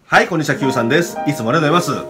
はい、こんにちは、Q さんです。いつもありがとうございます。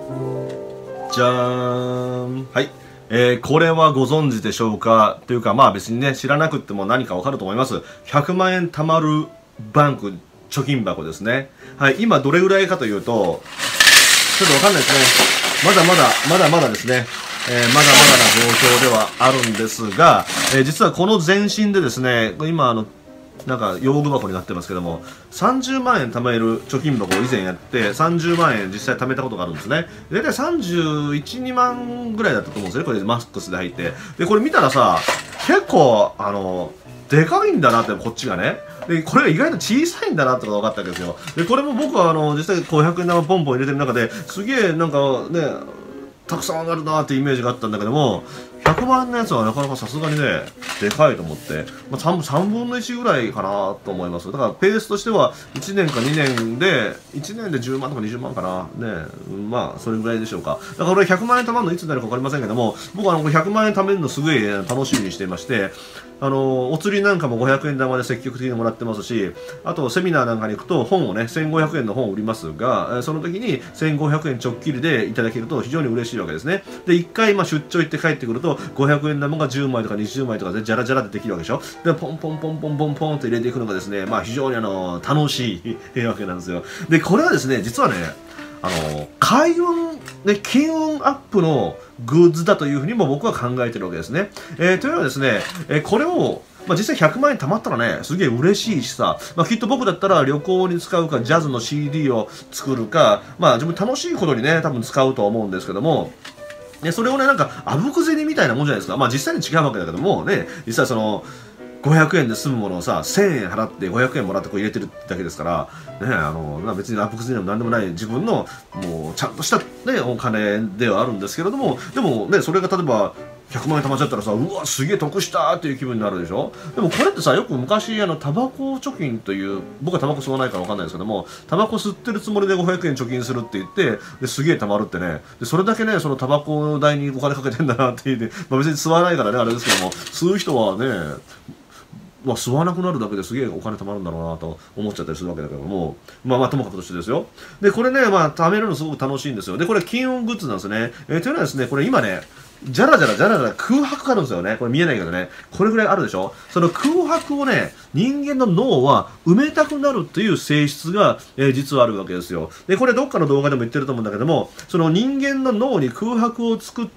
じゃーん。はい。これはご存知でしょうかというか、まあ別にね、知らなくっても何かわかると思います。100万円貯まるバンク、貯金箱ですね。はい、今どれぐらいかというと、ちょっとわかんないですね。まだまだですね。まだまだな状況ではあるんですが、実はこの前身でですね、今なんか用具箱になってますけども、30万円貯める貯金箱を以前やって30万円実際貯めたことがあるんですね。大体31、2万ぐらいだったと思うんですよね、これでマックスで入って。でこれ見たらさ、結構でかいんだなって、こっちがね。でこれが意外と小さいんだなってことが分かったわけですよ。でこれも僕は実際500円玉ポンポン入れてる中ですげえなんかね、たくさん上がるなーってイメージがあったんだけども、100万円のやつはなかなかさすがにね、でかいと思って、まあ、3分の1ぐらいかなと思います。だからペースとしては1年か2年で、1年で10万とか20万かな。ね、まあそれぐらいでしょうか。だから俺100万円貯まるのいつになるか分かりませんけども、僕は100万円貯めるのすごい楽しみにしていまして、お釣りなんかも500円玉で積極的にもらってますし、あとセミナーなんかに行くと本をね、1500円の本を売りますが、その時に1500円ちょっきりでいただけると非常に嬉しいわけですね。で、1回出張行って帰ってくると、500円玉が10枚とか20枚とかでジャラジャラでできるわけでしょ。で、ポンポンポンポンポンポンと入れていくのがですね、まあ非常に楽しいわけなんですよ。で、これはですね、実はね、開運、ね、金運アップのグッズだというふうにも僕は考えてるわけですね。というのはですね、これをまあ、実際100万円貯まったらね、すげえ嬉しいしさ、まあ、きっと僕だったら旅行に使うか、ジャズの CD を作るか、まあ自分楽しいことにね、多分使うと思うんですけども、それをね、なんか、あぶく銭みたいなもんじゃないですか。まあ実際に違うわけだけども、ね、実際500円で済むものをさ、1000円払って500円もらってこう入れてるだけですから、ね、別にあぶく銭でも何でもない自分の、もう、ちゃんとした、ね、お金ではあるんですけれども、でもね、それが例えば、100万円貯まっちゃったらさ、うわ、すげえ得したっていう気分になるでしょ。でもこれってさ、よく昔、タバコ貯金という、僕はタバコ吸わないからわかんないですけども、タバコ吸ってるつもりで500円貯金するって言って、ですげえ貯まるってね、でそれだけね、そのタバコ代にお金かけてんだなって言って、まあ、別に吸わないからね、あれですけども、吸う人はね、まあ、吸わなくなるだけですげえお金貯まるんだろうなと思っちゃったりするわけだけども、まあまあともかくとしてですよ。で、これね、まあ貯めるのすごく楽しいんですよ。で、これ金運グッズなんですね。というのはですね、これ今ね、じゃらじゃらじゃらじゃら空白があるんですよね。これ見えないけどね。これぐらいあるでしょ。その空白をね、人間の脳は埋めたくなるという性質が、実はあるわけですよ。で、これどっかの動画でも言ってると思うんだけども、その人間の脳に空白を作って、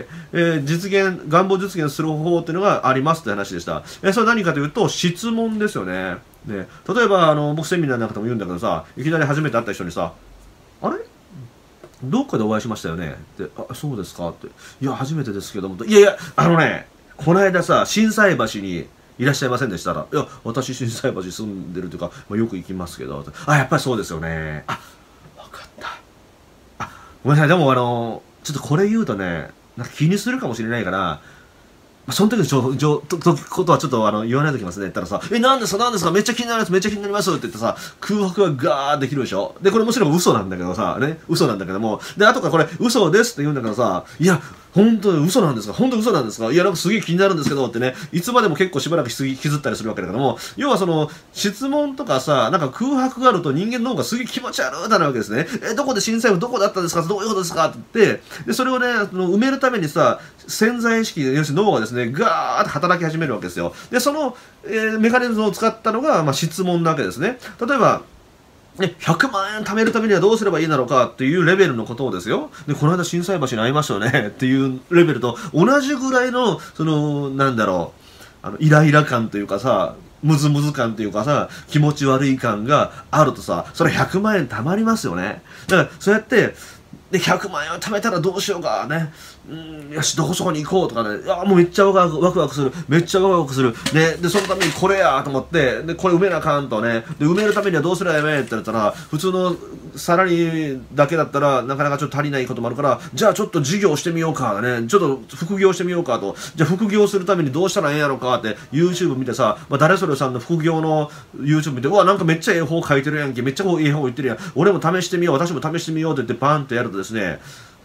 願望実現する方法っていうのがありますって話でした。それは何かというと、質問ですよね。で、例えば、僕セミナーなんかでも言うんだけどさ、いきなり初めて会った人にさ、あれどっかでお会いしましたよねって、あ、そうですかって。いや、初めてですけども。いやいや、この間さ、心斎橋にいらっしゃいませんでしたら、いや、私、心斎橋住んでるというか、まあ、よく行きますけど、あ、やっぱりそうですよね。あ、わかった。あ、ごめんなさい、でもちょっとこれ言うとね、なんか気にするかもしれないから、その時のことはちょっと言わないときますね。言ったらさ、何ですか何ですかめっちゃ気になります、めっちゃ気になりますって言ってさ、空白がガーできるでしょ。で、これもちろん嘘なんだけどさ、ね、嘘なんだけども、で、後からこれ嘘ですって言うんだけどさ、いや、本当に嘘なんですか本当に嘘なんですかいや、なんかすげえ気になるんですけどってね、いつまでも結構しばらく引きずったりするわけだけども、要は質問とかさ、なんか空白があると人間の方がすげえ気持ち悪いだなわけですね。どこで震災部どこだったんですかどういうことですかって言って、で、それをね、埋めるためにさ、潜在意識、要するに脳がですね、ガーって働き始めるわけですよ。で、その、メカニズムを使ったのが、まあ、質問なわけですね。例えば、100万円貯めるためにはどうすればいいだろうかっていうレベルのことをですよ。で、この間心斎橋に会いましたよねっていうレベルと同じぐらいの、なんだろう、イライラ感というかさ、ムズムズ感というかさ、気持ち悪い感があるとさ、それ100万円貯まりますよね。だから、そうやって、で、100万円を貯めたらどうしようかね。よし、どこそこに行こうとかね。いや、もうめっちゃワクワクする。めっちゃワクワクする。ね。で、そのためにこれやと思って、で、これ埋めなあかんとね。で、埋めるためにはどうすればやめって言ったら、普通のサラリーだけだったら、なかなかちょっと足りないこともあるから、じゃあちょっと事業してみようかね。ちょっと副業してみようかと。じゃあ副業するためにどうしたらええんやろかって、YouTube 見てさ、まあ、誰それさんの副業の YouTube 見て、うわ、なんかめっちゃ絵本書いてるやんけ。めっちゃええ本言ってるやん。俺も試してみよう。私も試してみようって言って、バーンとやるとですね、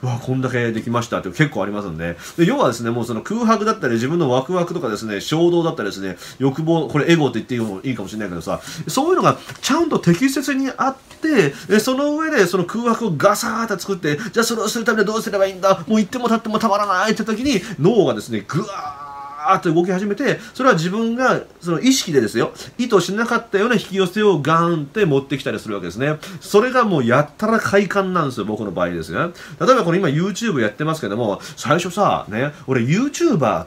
わ、こんだけできましたって結構ありますんで。で、要はですね、もうその空白だったり、自分のワクワクとかですね、衝動だったりですね、欲望、これエゴって言っていいかもしれないけどさ、そういうのがちゃんと適切にあって、その上でその空白をガサーッと作って、じゃあそれをするためにはどうすればいいんだ、もう言っても立ってもたまらないって時に、脳がですね、ぐわーっと動き始めて、それは自分がその意識でですよ、意図しなかったような引き寄せをガーンって持ってきたりするわけですね。それがもうやったら快感なんですよ、僕の場合ですね。例えばこれ今 YouTube やってますけども、最初さ、ね、俺 YouTuber って、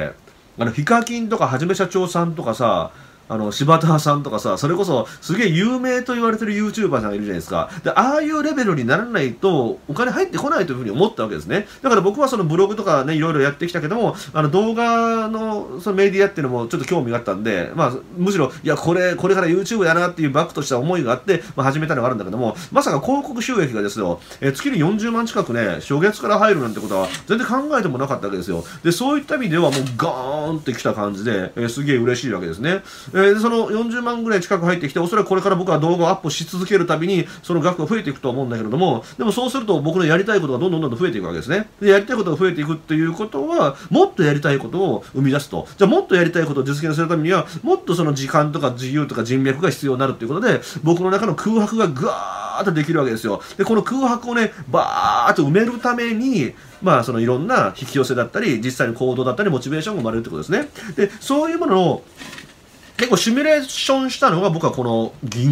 ヒカキンとかはじめ社長さんとかさ、柴田さんとかさ、それこそすげえ有名と言われてる YouTuber さんがいるじゃないですか。で、ああいうレベルにならないとお金入ってこないというふうに思ったわけですね。だから僕はそのブログとかね、いろいろやってきたけども、動画のそのメディアっていうのもちょっと興味があったんで、まあ、むしろ、いや、これから YouTube やなっていうバックとした思いがあって、まあ、始めたのがあるんだけども、まさか広告収益がですよ、月に40万近くね、初月から入るなんてことは全然考えてもなかったわけですよ。で、そういった意味ではもうガーンってきた感じで、すげえ嬉しいわけですね。でその40万ぐらい近く入ってきて、おそらくこれから僕は動画をアップし続けるたびに、その額が増えていくと思うんだけれども、でもそうすると僕のやりたいことがどんどん増えていくわけですね。で、やりたいことが増えていくっていうことは、もっとやりたいことを生み出すと。じゃあもっとやりたいことを実現するためには、もっとその時間とか自由とか人脈が必要になるということで、僕の中の空白がぐわーっとできるわけですよ。で、この空白をね、バーっと埋めるために、まあ、そのいろんな引き寄せだったり、実際の行動だったり、モチベーションが生まれるってことですね。で、そういうものを、結構シミュレーションしたのが僕はこの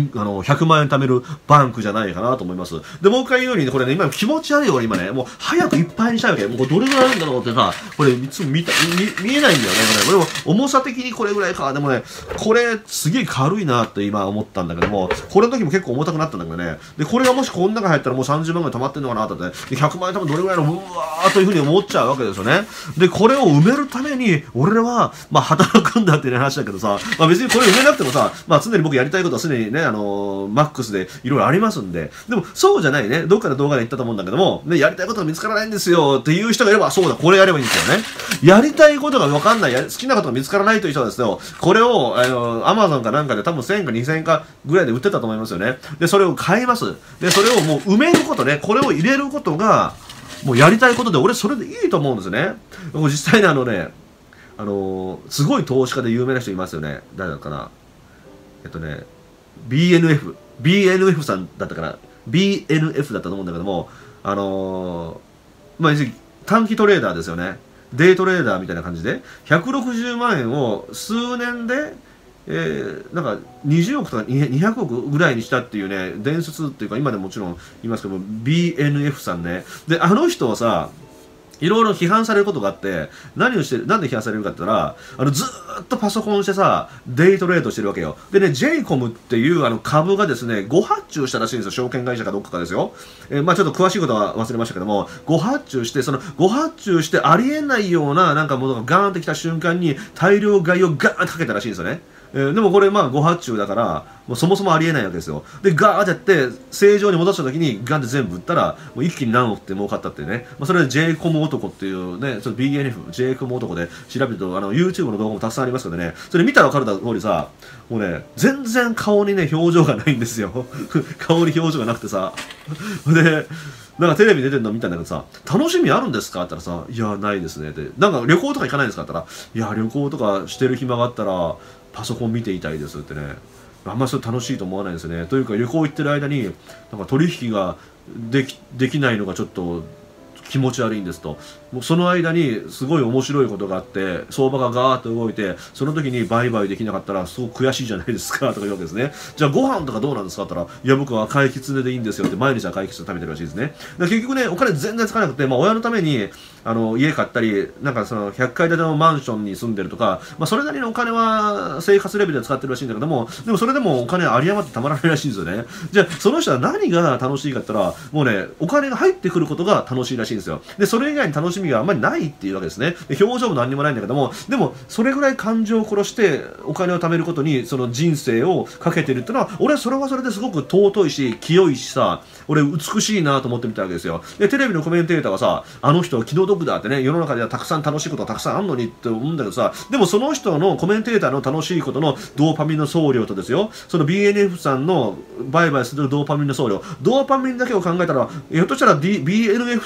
100万円貯めるバンクじゃないかなと思います。で、もう一回言うようにね、これね、今気持ち悪いよ、俺今ね、もう早くいっぱいにしたいわけ。もうこれどれぐらいあるんだろうってさ、これいつも見えないんだよね、これも重さ的にこれぐらいか。でもね、これすげえ軽いなって今思ったんだけども、これの時も結構重たくなったんだけどね。で、これがもしこの中に入ったらもう30万ぐらい溜まってんのかなと思って、ね、100万円多分どれぐらいの、うわーというふうに思っちゃうわけですよね。で、これを埋めるために、俺は、まあ働くんだっていう話だけどさ、まあ別にこれ埋めなくてもさ、まあ常に僕やりたいことは常にね、マックスでいろいろありますんで、でもそうじゃないね、どっかで動画で言ったと思うんだけども、ね、やりたいことが見つからないんですよっていう人がいれば、そうだ、これやればいいんですよね。やりたいことがわかんない、好きなことが見つからないという人はですよ、これを、Amazon かなんかで多分1000円か2000円かぐらいで売ってたと思いますよね。で、それを買います。で、それをもう埋めることね、これを入れることが、もうやりたいことで、俺それでいいと思うんですよね。もう実際にすごい投資家で有名な人いますよね。誰だかな。BNF さんだったかな。BNF だったと思うんだけども、まあ、短期トレーダーですよね。デイトレーダーみたいな感じで、160万円を数年で、なんか20億とか200億ぐらいにしたっていうね、伝説っていうか、今でももちろん言いますけども、BNF さんね。で、あの人はさ、いろいろ批判されることがあって、なんで批判されるかって言ったら、ずーっとパソコンしてさ、デイトレードしてるわけよ。でね、JCOM っていう株がですね、誤発注したらしいんですよ。証券会社かどっかですよ。まあちょっと詳しいことは忘れましたけども、誤発注して、その誤発注してありえないようななんかものがガーンってきた瞬間に大量買いをガーンってかけたらしいんですよね。でもこれまあ誤発注だから、もうそもそもありえないわけですよ。で、ガーってやって、正常に戻した時にガンって全部売ったら、もう一気に何億って儲かったってね。まあ、それで JCOM 男っていうね、ちょっと BNF、JCOM 男で調べると、YouTube の動画もたくさんありますけどね、それ見たら分かる通りさ、もうね、全然顔にね、表情がないんですよ。顔に表情がなくてさ。で、なんかテレビ出てるの見たんだけどさ、楽しみあるんですかって言ったらさ、いや、ないですねって。なんか旅行とか行かないんですかって言ったら、いや、旅行とかしてる暇があったら、パソコン見ていたいですってね。あんまりそれ楽しいと思わないですね。というか旅行行ってる間になんか取引ができないのがちょっと気持ち悪いんですと。もうその間にすごい面白いことがあって相場がガーッと動いてその時に売買できなかったらすごく悔しいじゃないですかとか言うわけですね。じゃあご飯とかどうなんですかって言ったらいや僕は赤いきつねでいいんですよって毎日赤いきつね食べてるらしいですね。だから結局ねお金全然使わなくて、まあ、親のために家買ったりなんかその100階建てのマンションに住んでるとか、まあ、それなりのお金は生活レベルで使ってるらしいんだけどもでもそれでもお金有り余ってたまらないらしいんですよね。じゃあその人は何が楽しいかって言ったらもうねお金が入ってくることが楽しいらしいんですよ。でそれ以外に楽しみがあんまりないっていうわけですね。で表情も何にもないんだけどもでもそれぐらい感情を殺してお金を貯めることにその人生をかけてるっていうのは俺はそれはそれですごく尊いし清いしさ俺美しいなと思ってみたわけですよ。でテレビのコメンテーターはさあの人は気の毒だってね世の中ではたくさん楽しいことがたくさんあるのにって思うんだけどさでもその人のコメンテーターの楽しいことのドーパミンの総量とですよその BNF さんの売買するドーパミンの総量ドーパミンだけを考えたらひょっとしたら、BNF さんの方が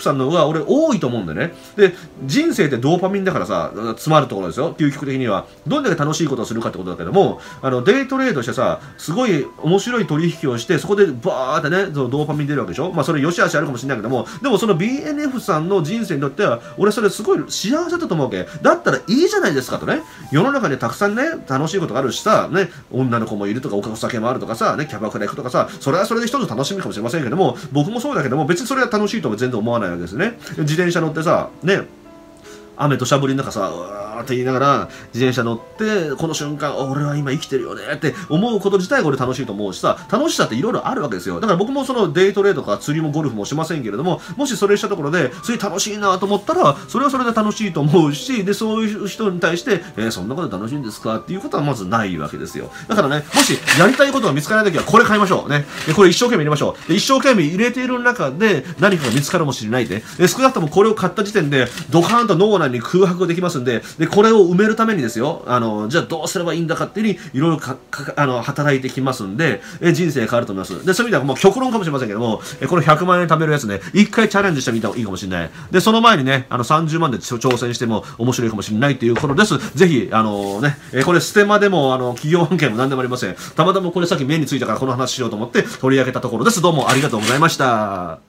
が俺多いと思うんだよね。で、人生ってドーパミンだからさ、詰まるところですよ。究極的には。どんだけ楽しいことをするかってことだけども、デイトレードしてさ、すごい面白い取引をして、そこでバーってね、そのドーパミン出るわけでしょ。まあそれ良し悪しあるかもしれないけども、でもその BNF さんの人生にとっては、俺それすごい幸せだと思うわけ。だったらいいじゃないですかとね。世の中にたくさんね、楽しいことがあるしさ、ね、女の子もいるとか、お酒もあるとかさ、ね、キャバクラ行くとかさ、それはそれで一つ楽しみかもしれませんけども、僕もそうだけども、別にそれは楽しいとは全然思わないわけですね。自転車乗ってさ、ね、雨としゃぶりの中さ、うわーって言いながら自転車乗って、この瞬間、俺は今生きてるよねって思うこと自体が俺楽しいと思うしさ、楽しさっていろいろあるわけですよ。だから僕もそのデイトレとか釣りもゴルフもしませんけれども、もしそれしたところで、それ楽しいなと思ったら、それはそれで楽しいと思うし、で、そういう人に対して、そんなこと楽しいんですかっていうことはまずないわけですよ。だからね、もしやりたいことが見つからないときは、これ買いましょう。ね。で、これ一生懸命入れましょう。で、一生懸命入れている中で何かが見つかるかもしれないで、少なくともこれを買った時点で、ドカーンと脳内に空白ができますんで、これを埋めるためにですよ、じゃあどうすればいいんだかっていうふうに、いろいろ働いてきますんで、人生変わると思います。で、そういう意味ではもう極論かもしれませんけども、この100万円貯めるやつね、一回チャレンジしてみた方がいいかもしれない。で、その前にね、30万で挑戦しても面白いかもしれないっていうことです。ぜひ、これステマでも、企業案件も何でもありません。たまたまこれさっき目についたからこの話しようと思って取り上げたところです。どうもありがとうございました。